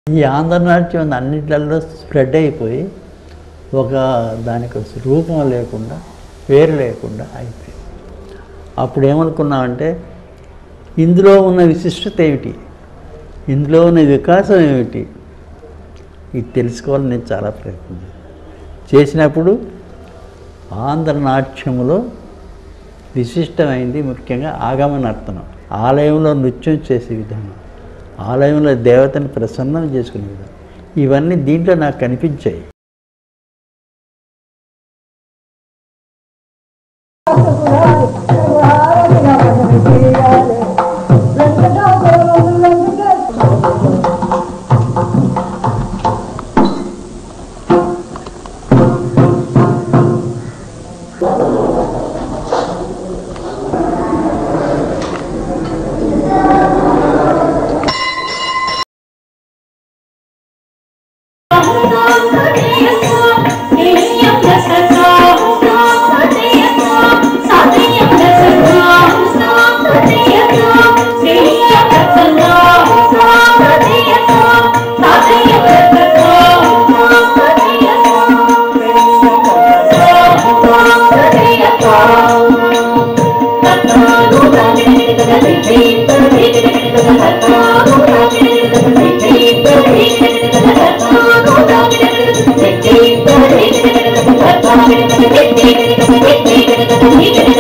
ఈ ఆంధ్రనాట్యం అన్నిట్లలో స్ప్రెడ్ అయిపోయి ఒక దానికి రూపం లేకుండా పేరు లేకుండా అయిపోయింది. అప్పుడు ఏమనుకున్నామంటే ఇందులో ఉన్న విశిష్టత ఏమిటి, ఇందులో ఉన్న వికాసం ఏమిటి, ఇది తెలుసుకోవాలని నేను చాలా ప్రయత్నం చేసినప్పుడు ఆంధ్రనాట్యములో విశిష్టమైంది ముఖ్యంగా ఆగమ నర్తనం, ఆలయంలో నృత్యం చేసే విధానం, ఆలయంలో దేవతని ప్రసన్నం చేసుకునే విధానం, ఇవన్నీ దీంట్లో నాకు కనిపించాయి. Thank you.